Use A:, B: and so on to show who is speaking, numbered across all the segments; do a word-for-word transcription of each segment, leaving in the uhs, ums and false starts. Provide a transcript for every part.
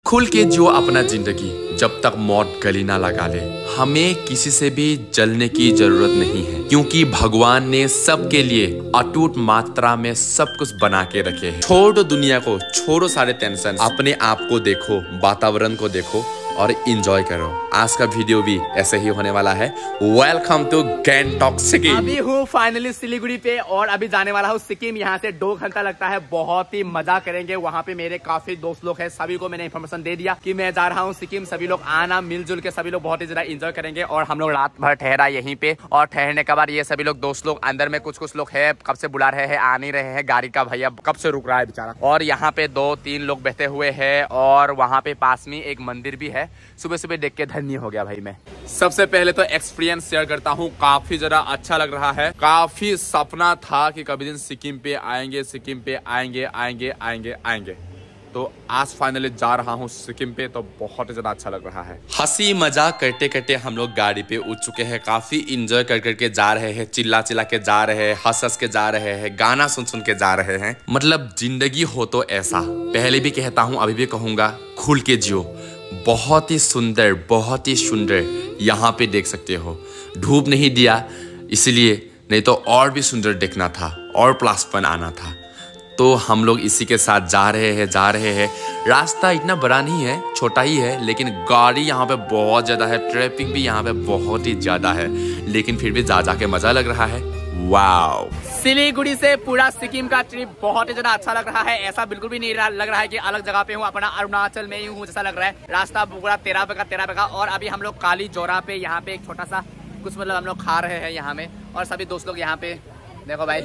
A: खुल के जियो अपना जिंदगी, जब तक मौत गले ना लगा ले। हमें किसी से भी जलने की जरूरत नहीं है, क्योंकि भगवान ने सबके लिए अटूट मात्रा में सब कुछ बना के रखे हैं। छोड़ो दुनिया को, छोड़ो सारे टेंशन, अपने आप को देखो, वातावरण को देखो और इंजॉय करो। आज का वीडियो भी ऐसे ही होने वाला है। Welcome to Gangtok Sikkim.
B: अभी हूँ फाइनली सिलीगुड़ी पे और अभी जाने वाला हूँ सिक्किम। यहाँ से दो घंटा लगता है, बहुत ही मजा करेंगे। वहाँ पे मेरे काफी दोस्त लोग हैं, सभी को मैंने इन्फॉर्मेशन दे दिया कि मैं जा रहा हूँ सिक्किम। सभी लोग आना, मिलजुल के सभी लोग बहुत ही ज्यादा एंजॉय करेंगे। और हम लोग रात भर ठहरा यहीं पे, और ठहरने के बाद ये सभी लोग दोस्त लोग अंदर में कुछ कुछ लोग है, कब से बुला रहे हैं, आ नहीं रहे हैं। गाड़ी का भैया कब से रुक रहा है बेचारा। और यहाँ पे दो तीन लोग बैठे हुए हैं, और वहाँ पे पास में एक मंदिर भी है। सुबह सुबह देख के धन्य हो गया भाई मैं। सबसे पहले तो एक्सपीरियंस शेयर करता हूँ, काफी ज्यादा अच्छा लग रहा है। काफी सपना था कि कभी दिन सिक्किम पे आएंगे, सिक्किम पे आएंगे आएंगे आएंगे आएंगे तो आज फाइनली जा रहा हूँ सिक्किम पे, तो बहुत ही ज्यादा अच्छा लग रहा है। हंसी मजाक करते करते हम लोग गाड़ी पे उठ चुके हैं। काफी इंजॉय कर करके जा रहे हैं, चिल्ला चिल्ला के जा रहे हैं, हंस हंस के जा रहे हैं, गाना सुन सुन के जा रहे हैं। मतलब जिंदगी हो तो ऐसा, पहले भी कहता हूँ अभी भी कहूंगा, खुल के जियो। बहुत ही सुंदर, बहुत ही सुंदर यहाँ पे देख सकते हो। धूप नहीं दिया इसलिए, नहीं तो और भी सुंदर देखना था और प्लस पॉइंट आना था। तो हम लोग इसी के साथ जा रहे हैं जा रहे हैं रास्ता इतना बड़ा नहीं है, छोटा ही है, लेकिन गाड़ी यहाँ पे बहुत ज़्यादा है, ट्रैफिक भी यहाँ पे बहुत ही ज़्यादा है, लेकिन फिर भी जा जा के मज़ा लग रहा है। वाओ, सिलीगुड़ी से पूरा सिक्किम का ट्रिप बहुत ही ज्यादा अच्छा लग रहा है। ऐसा बिल्कुल भी नहीं लग रहा है कि अलग जगह पे हूँ, अपना अरुणाचल में ही हूँ जैसा लग रहा है। रास्ता पूरा तेरह पे का तेरह पे का। और अभी हम लोग काली जोरा पे यहाँ पे एक छोटा सा कुछ मतलब हम लोग खा रहे हैं यहाँ में, और सभी दोस्त लोग यहाँ पे देखो भाई।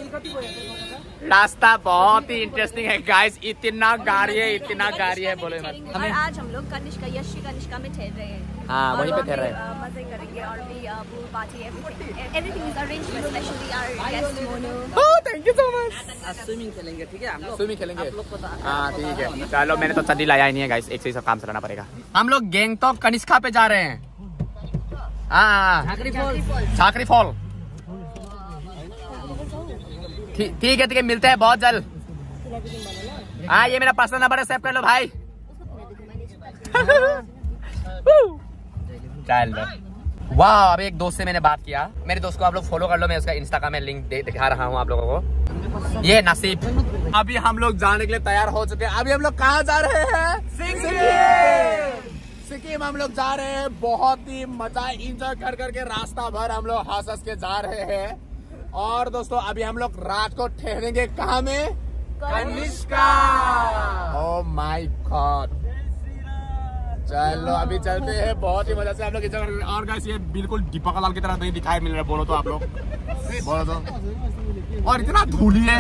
B: रास्ता बहुत ही इंटरेस्टिंग है गाइस, इतना गाड़ी है, इतना गाड़ी है, बोले मत।
C: और आज हम लोग कनिष्का यशी कनिष्का में ठहर रहे हैं।
B: हाँ, वहीं पे ठहर रहे हैं,
C: मजे करेंगे। और भी pool party, everything is arranged specially our guest Monu.
B: Oh thank you so much.
D: Swimming खेलेंगे, ठीक है हम लोग
B: स्विमिंग खेलेंगे। हाँ ठीक है, चलो। मैंने तो चड्डी लाया ही नहीं है गाइस, एक से ही सब काम चलाना पड़ेगा। हम लोग गैंगटॉक कनिष्का पे जा रहे हैं। हाँ,
D: झाकरी फॉल,
B: झाकरी फॉल। ठीक है ठीक है, मिलते हैं बहुत जल्द। हाँ, ये मेरा पर्सनल नंबर है, सेव कर लो भाई। चलो, वाह। अभी एक दोस्त से मैंने बात किया, मेरे दोस्त को आप लोग फॉलो कर लो, मैं उसका इंस्टा का मैं लिंक दिखा रहा हूँ आप लोगों को। ये नसीब। अभी हम लोग जाने के लिए तैयार हो चुके हैं। अभी हम लोग कहाँ जा रहे हैं? सिक्किम। सिक्किम हम लोग जा रहे हैं। बहुत ही मजा इंजॉय कर करके रास्ता भर हम लोग हंस हंस के जा रहे हैं। और दोस्तों अभी हम लोग रात को ठहरेंगे कहाँ में? कनिष्का। Oh my God. चलो अभी चलते हैं, बहुत ही मजा से हम लोग इस जगह। और गाइस ये बिल्कुल दीपक लाल की तरह नहीं दिखाई मिल रहा है, बोलो तो आप लोग, बोलो तो। और इतना धूली है,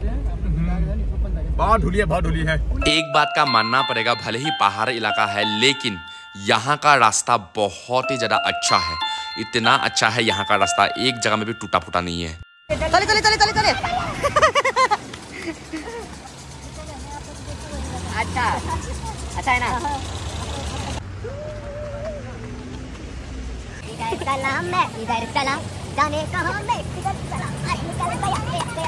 B: बहुत धूली है, बहुत धूली है।
A: एक बात का मानना पड़ेगा, भले ही पहाड़ इलाका है, लेकिन यहाँ का रास्ता बहुत ही ज्यादा अच्छा है। इतना अच्छा है यहाँ का रास्ता, एक जगह में भी टूटा फूटा नहीं है।
D: चले चले चले चले चले। अच्छा अच्छा है ना। इधर चला मैं, इधर चला, जाने कहाँ मैं, इधर चला, आई निकल गया गया गया।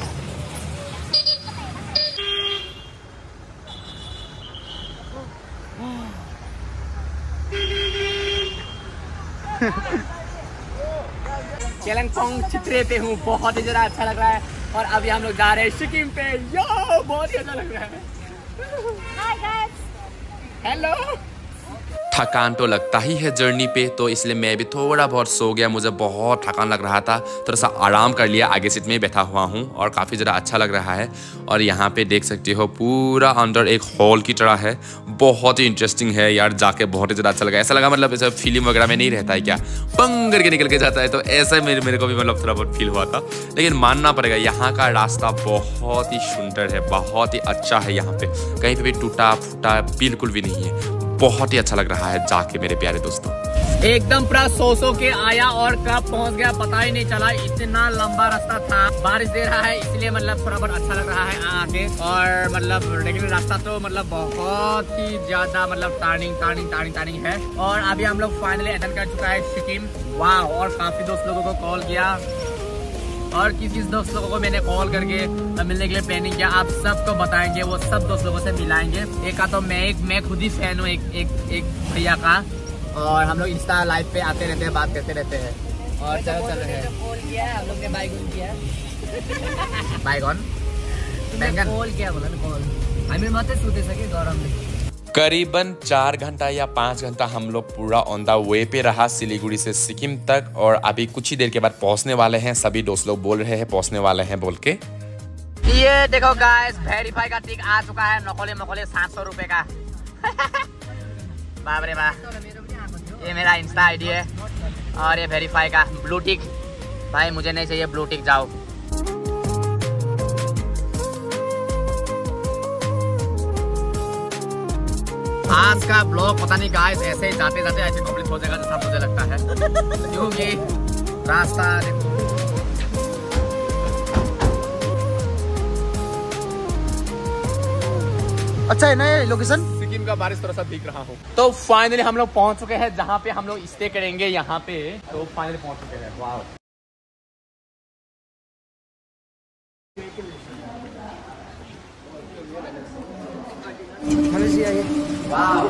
B: केलंगपोंग चित्रे पे हूँ, बहुत ही ज्यादा अच्छा लग रहा है। और अभी हम लोग जा रहे हैं सिक्किम पे। यो, बहुत ही अच्छा लग रहा है।
C: Hi guys,
B: hello.
A: थकान तो लगता ही है जर्नी पे, तो इसलिए मैं भी थोड़ा बहुत सो गया। मुझे बहुत थकान लग रहा था, थोड़ा सा आराम कर लिया, आगे सीट में बैठा हुआ हूँ और काफ़ी ज़्यादा अच्छा लग रहा है। और यहाँ पे देख सकते हो पूरा अंदर एक हॉल की तरह है, बहुत ही इंटरेस्टिंग है यार। जाके बहुत ही ज़्यादा अच्छा लगा, ऐसा लगा मतलब ऐसा फिल्म वगैरह में नहीं रहता है क्या, पंग करके निकल के जाता है, तो ऐसा मेरे मेरे को भी मतलब थोड़ा बहुत फील हुआ था। लेकिन मानना पड़ेगा यहाँ का रास्ता बहुत ही सुंदर है, बहुत ही अच्छा है। यहाँ पे कहीं पे भी टूटा फूटा बिल्कुल भी नहीं है, बहुत ही अच्छा लग रहा है जाके मेरे प्यारे दोस्तों।
B: एकदम पूरा सो सो के आया और कब पहुंच गया पता ही नहीं चला, इतना लंबा रास्ता था। बारिश दे रहा है इसलिए मतलब थोड़ा बहुत अच्छा लग रहा है आगे। और मतलब रेगुलर रास्ता तो मतलब बहुत ही ज्यादा मतलब टर्निंग टर्निंग टर्निंग टर्निंग है। और अभी हम लोग फाइनली अटेंड कर चुका है सिक्किम। वाह, और काफी दोस्त लोगों को कॉल किया, और किस किस दोस्त लोगों को मैंने कॉल करके मिलने के लिए प्लानिंग किया, आप सबको बताएंगे, वो सब दोस्त लोगों से मिलाएंगे। एक का तो मैं एक मैं खुद ही फैन हूँ एक एक एक भैया का, और हम लोग इंस्टा लाइव पे आते रहते हैं, बात करते रहते हैं। और चल चल रहे हैं,
E: कॉल किया हम लोग ने, बाइक किया
B: बाइगॉन बैंगन
E: कॉल किया बोला ना, कॉल हमें मत सोते सके गौरव में।
A: करीबन चार घंटा या पाँच घंटा हम लोग पूरा ऑन द वे पे रहा सिलीगुड़ी से सिक्किम तक, और अभी कुछ ही देर के बाद पहुंचने वाले हैं। सभी दोस्त लोग बोल रहे हैं पहुंचने वाले हैं बोल के।
B: ये देखो गाइस, वेरीफाई का टिक आ चुका है, नकोले मकोले सात सौ रुपए का। बाप रे बाप, ये मेरा इंस्टा आईडी है और ये वेरीफाई का ब्लू टिक। भाई मुझे नहीं चाहिए ब्लू टिक, जाओ। आज का ब्लॉग पता नहीं गाइस ऐसे ही जाते जाते ऐसे कंप्लीट हो जाएगा जैसा मुझे लगता है, क्योंकि रास्ता देखो।
F: अच्छा है ना ये लोकेशन?
B: सिक्किम का बारिश थोड़ा सा दिख रहा हूँ। तो फाइनली हम लोग पहुंच चुके हैं जहाँ पे हम लोग स्टे करेंगे यहाँ पे। तो फाइनली पहुंच चुके हैं। वाह,
F: मलेशिया ये।
B: वाह,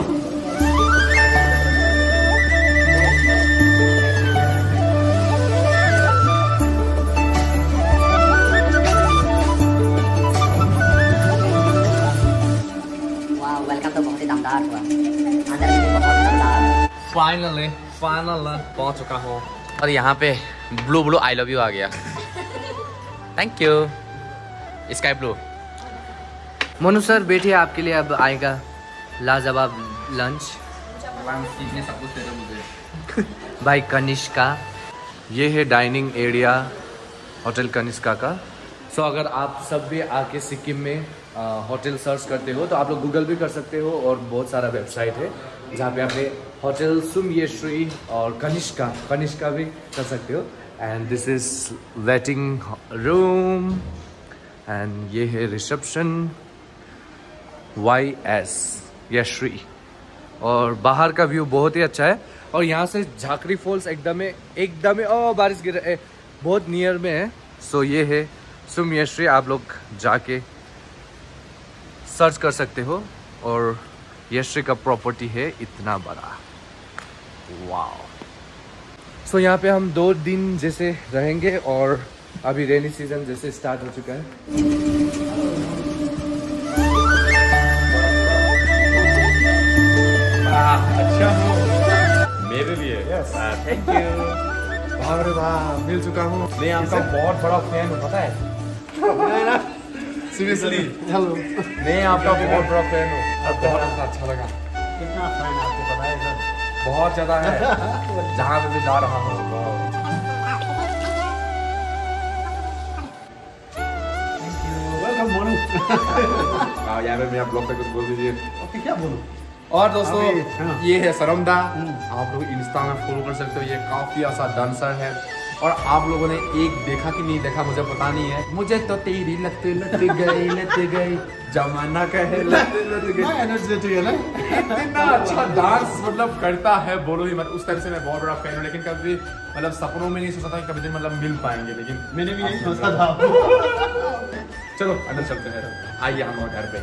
E: वेलकम तो बहुत ही दमदार हुआ, अंदर भी बहुत दमदार।
B: फाइनली फाइनल पहुंच चुका हूँ और यहाँ पे blue blue I love you आ गया। Thank you sky blue.
E: Monu sir बैठिए, आपके लिए अब आएगा लाजवाब लंच।
B: सब कुछ दे दो मुझे।
E: भाई कनिष्का,
G: ये है डाइनिंग एरिया होटल कनिष्का का। सो so, अगर आप सब भी आके सिक्किम में होटल सर्च करते हो तो आप लोग गूगल भी कर सकते हो, और बहुत सारा वेबसाइट है जहाँ पे आपने होटल सुमयेश्वरी और कनिष्का कनिष्का भी कर सकते हो। And this is waiting room and ये है रिसेप्शन वाई एस यश्री, और बाहर का व्यू बहुत ही अच्छा है। और यहाँ से झाकरी फॉल्स एकदम एकदम ओ बारिश गिर रहा है, बहुत नियर में है। सो ये है सुमयेश्वरी, आप लोग जाके सर्च कर सकते हो। और यश्री का प्रॉपर्टी है इतना बड़ा, वाओ। सो so, यहाँ पे हम दो दिन जैसे रहेंगे, और अभी रेनी सीजन जैसे स्टार्ट हो चुका है।
A: अच्छा मेरे लिए थैंक यू।
F: बाप रे बाप, मिल चुका हूँ।
A: मैं आपका बहुत बड़ा फैन हूँ, पता है? Seriously,
F: hello.
A: मैं आपका बहुत बड़ा फैन हूँ। बहुत अच्छा लगा।
F: कितना फैन आपको पता है सर?
A: बहुत ज्यादा है। जहाँ पे भी जा रहा हूँ।
F: वेलकम मोनू।
A: हाँ, यहाँ पे मैं आप लोग पे कुछ बोल दीजिए।
F: ओके, क्या बोलूं?
A: और दोस्तों
F: अभी, हाँ।
A: ये है सरमदा, आप लोग इंस्टा में फॉलो कर सकते हो। ये काफी अच्छा डांसर है, और आप लोगों ने एक देखा कि नहीं देखा मुझे पता नहीं है। मुझे तो तेरी लत लत गई लत गई जमाना कहे लत लत गई।
F: एनर्जेटिक है ना?
A: इतना अच्छा डांस मतलब करता है, बोलो ही मत। उस तरह से मैं बहुत बड़ा फैन हूँ, लेकिन कभी मतलब सपनों में नहीं सोचा था कि कभी दिन मतलब मिल पाएंगे, लेकिन
F: मैंने भी यही सोचा था।
A: चलो अंदर चलते हैं। आइए हम और घर पे।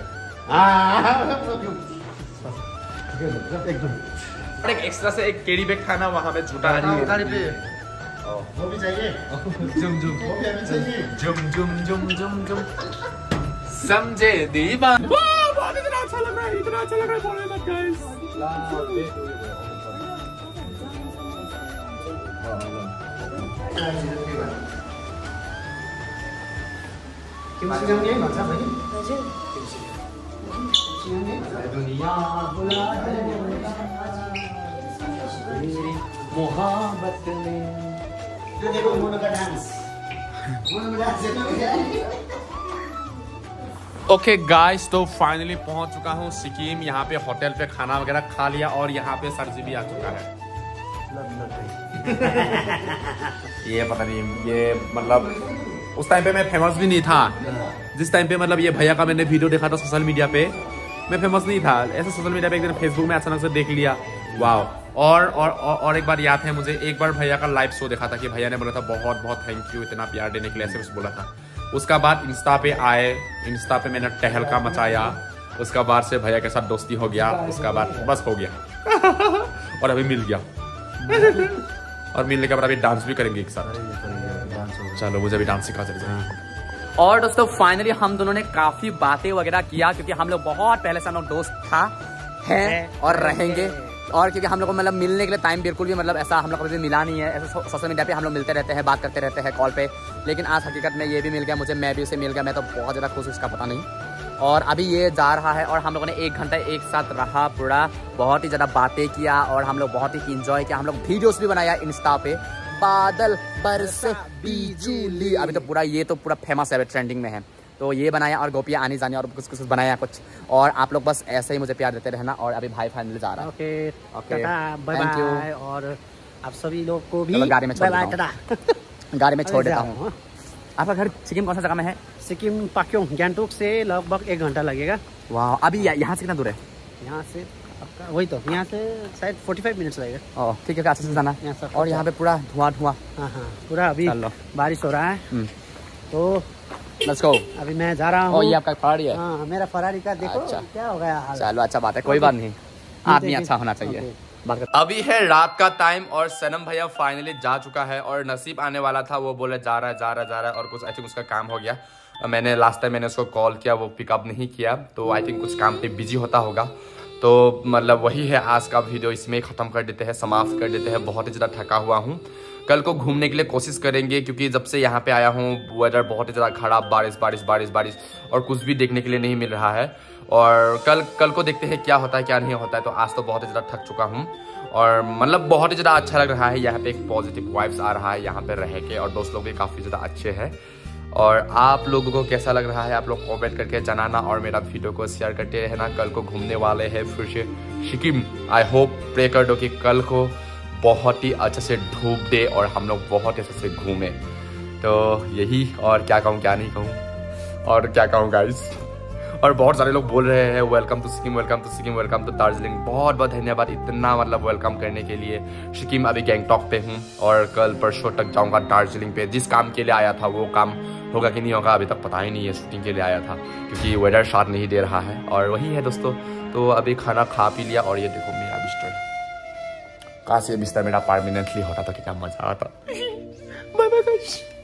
F: एकदम।
A: और एक एक्स्ट्रा से एक कैरी बैग था ना वहाँ पे झूठा है।
F: गाड़ी पे वो भी चाहिए।
A: जुम जुम
F: वो भी अभी चाहिए।
A: जुम जुम जुम जुम जुम समझे दीवान। वाह, बहुत इतना अच्छा लग रहा है, इतना अच्छा लग रहा है, बोले मत गाइस।
F: किमसी जाऊंगी ना अच्छा भाई? दुनिया बुला मोहब्बत में। जो देखो मोनू का डांस, मोनू का डांस।
B: ओके गाइस, तो फाइनली पहुंच चुका हूँ सिक्किम। यहाँ पे होटल पे खाना वगैरह खा लिया, और यहाँ पे सब्जी भी आ चुका है। ये पता नहीं, ये मतलब उस टाइम पे मैं फेमस भी नहीं था। जिस टाइम पे मतलब ये भैया का मैंने वीडियो देखा था सोशल मीडिया पे, मैं फेमस नहीं था। ऐसे सोशल मीडिया पे एक दिन फेसबुक में अचानक से देख लिया, वाह
A: और और और और एक बार याद है मुझे, एक बार भैया का लाइव शो देखा था कि भैया ने बोला था बहुत बहुत थैंक यू इतना प्यार देने के लिए, ऐसे कुछ बोला था। उसका बाद इंस्टा पे आए, इंस्टा पे मैंने टहलका मचाया, उसका बाद से भैया के साथ दोस्ती हो गया, उसका बाद बस हो गया और अभी मिल गया और मिलने के बाद अभी डांस भी करेंगे एक साथ। चलो मुझे अभी डांस सिखा चलिए।
B: और दोस्तों फाइनली हम दोनों ने काफी बातें वगैरह किया, क्योंकि हम लोग बहुत पहले से हम लोग दोस्त था हैं और रहेंगे, और क्योंकि हम लोग को मतलब मिलने के लिए टाइम बिल्कुल भी मतलब ऐसा हम लोग कभी भी मिला नहीं है। ऐसे सोशल मीडिया पे हम लोग मिलते रहते हैं, बात करते रहते हैं कॉल पे, लेकिन आज हकीकत में ये भी मिल गया मुझे, मैं भी उसे मिल गया। मैं तो बहुत ज़्यादा खुश, इसका पता नहीं। और अभी ये जा रहा है और हम लोगों ने एक घंटा एक साथ रहा पूरा, बहुत ही ज़्यादा बातें किया और हम लोग बहुत ही इंजॉय किया। हम लोग वीडियोस भी बनाया इंस्टा पे, बादल बरसे बिजली, अभी तो पूरा ये तो पूरा फेमस है, ट्रेंडिंग में है। तो ये बनाया और गोपियाँ आनी जानी और कुछ कुछ बनाया कुछ। और आप लोग बस ऐसे ही मुझे प्यार देते रहना। और अभी भाई फाइनली जा रहा है।
F: Okay
B: okay,
F: bye
B: thank you.
F: Bye. और आप सभी लोग को भी
B: चलो गाड़ी में छोड़
F: बाय
B: देता
F: बाय,
B: हूँ। गाड़ी में छोड़ देता
F: जाओ,
B: हूँ।
F: हाँ।
B: आपका घर सिक्किम कौन सा जगह में है?
F: सिक्किम पाक्योंग, गैंगटोक से लगभग एक घंटा लगेगा।
B: वाह, अभी यहाँ से कितना दूर है?
F: यहाँ से आपका वही तो यहाँ से शायद पैंतालीस मिनट्स लगेगा।
B: ओह ठीक है, अच्छे से जाना।
F: यहाँ सब
B: और यहाँ पे पूरा धुआं धुआं।
F: हाँ हाँ पूरा अभी
B: चलो।
F: बारिश हो रहा है,
B: हम्म,
F: तो
B: लेट्स गो।
F: अभी मैं जा रहा
B: और
F: हूँ।
B: ये आपका फरारी है?
F: हाँ मेरा फरारी का देखो
B: अच्छा।
F: क्या हो गया हाल।
B: चलो अच्छा बात है, कोई बात नहीं, आदमी अच्छा होना चाहिए। बात कर।
A: अभी है रात का टाइम और सनम भैया फाइनली जा चुका है और नसीब आने वाला था, वो बोले जा रहा है जा रहा है जा रहा है और कुछ आई थिंक उसका काम हो गया। मैंने लास्ट टाइम मैंने उसको कॉल किया, वो पिकअप नहीं किया, तो आई थिंक कुछ काम पे बिजी होता होगा। तो मतलब वही है आज का वीडियो, इसमें ख़त्म कर देते हैं, समाप्त कर देते हैं। बहुत ही ज़्यादा थका हुआ हूँ, कल को घूमने के लिए कोशिश करेंगे, क्योंकि जब से यहाँ पे आया हूँ वेदर बहुत ही ज़्यादा खराब, बारिश बारिश बारिश बारिश और कुछ भी देखने के लिए नहीं मिल रहा है। और कल कल को देखते हैं क्या होता है क्या नहीं होता है। तो आज तो बहुत ही ज़्यादा थक चुका हूँ और मतलब बहुत ही ज़्यादा अच्छा लग रहा है। यहाँ पे एक पॉजिटिव वाइब्स आ रहा है यहाँ पे रह के, और दोस्त लोग भी काफ़ी ज़्यादा अच्छे हैं। और आप लोगों को कैसा लग रहा है आप लोग कमेंट करके जनाना और मेरा वीडियो को शेयर करते रहना। कल को घूमने वाले हैं फिर से सिक्किम। आई होप प्रे कर दो कि कल को बहुत ही अच्छे से धूप दे और हम लोग बहुत अच्छे से घूमें। तो यही, और क्या कहूँ क्या नहीं कहूँ और क्या कहूँ गाइस। और बहुत सारे लोग बोल रहे हैं welcome to Sikkim, welcome to Sikkim, welcome to Darjeeling. बहुत बहुत धन्यवाद इतना मतलब वेलकम करने के लिए। सिक्किम अभी गैंगटॉक पे हूँ और कल परसों तक जाऊँगा दार्जिलिंग पे। जिस काम के लिए आया था वो काम होगा कि नहीं होगा अभी तक पता ही नहीं है। शूटिंग के लिए आया था क्योंकि वेदर साथ नहीं दे रहा है। और वही है दोस्तों, तो अभी खाना खा पी लिया और ये देखो मेरा बिस्तर। काश ये बिस्तर मेरा परमानेंटली होता तो क्या मजा आता। Bye bye guys.